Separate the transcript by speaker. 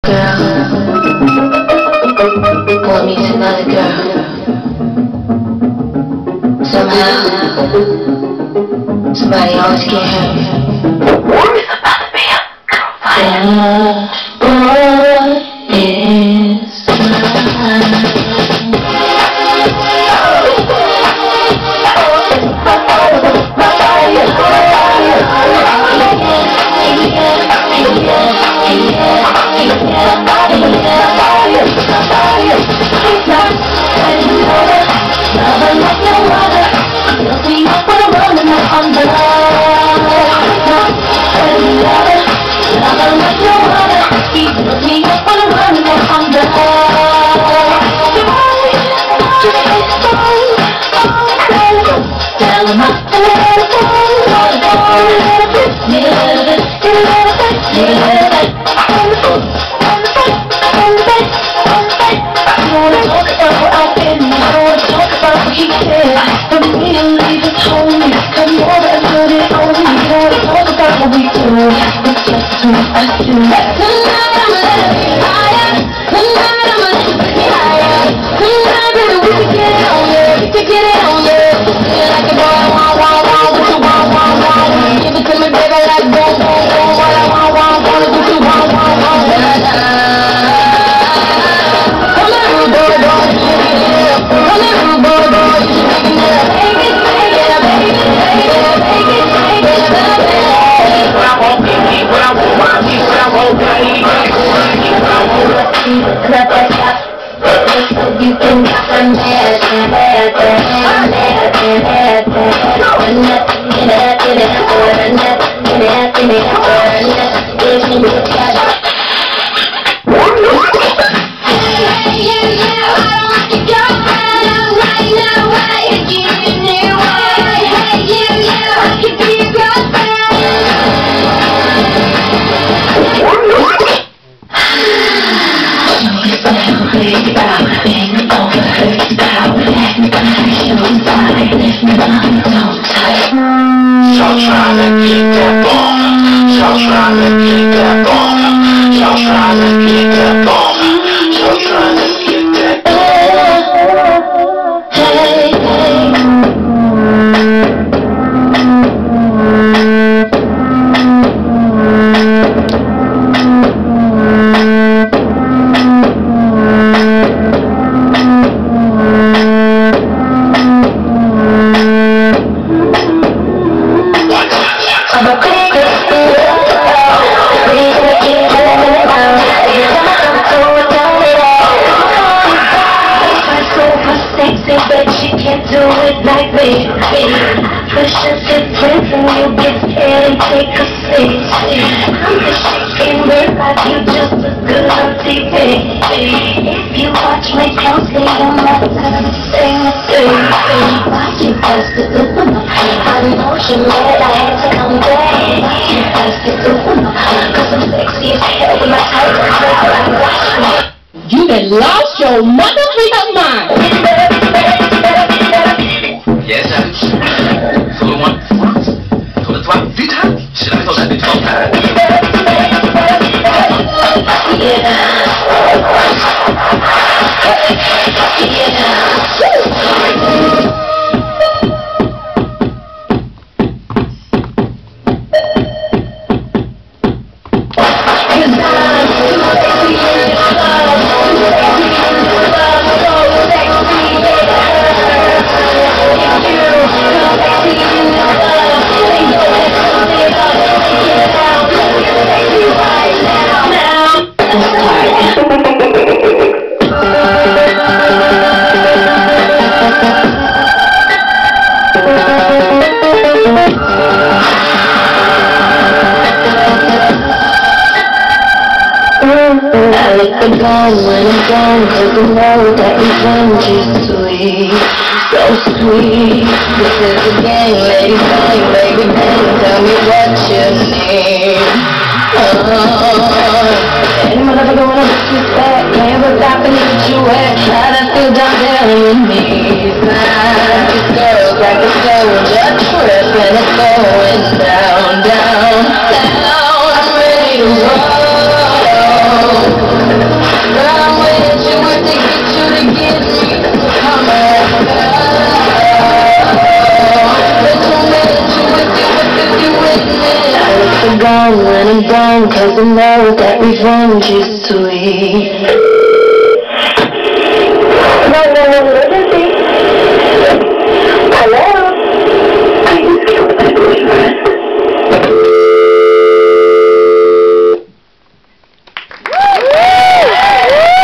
Speaker 1: Girl, want me to another girl. Somehow, somebody always get hurt. It's about to be a girl fight. What is mine? You can You done lost your motherfucking mind.
Speaker 2: Yes, sir. Sur le moins. Sur le toit. Putain, j'ai la méthode du temps.
Speaker 1: When I'm gone, 'cause I know that revenge is sweet, so sweet. This is the game, lady, bang, baby, bang, tell me what you need. Any motherfucker wanna disrespect, can't stop and look at you at, try to feel down there on your knees. This girl, crack the soldier, trip, and it's going down, down, down. I'm ready to roll. But I'm with you to get you to get me. Come on. But don't let you with you with me. I look for gone when I'm done, 'cause I know that revenge is sweet.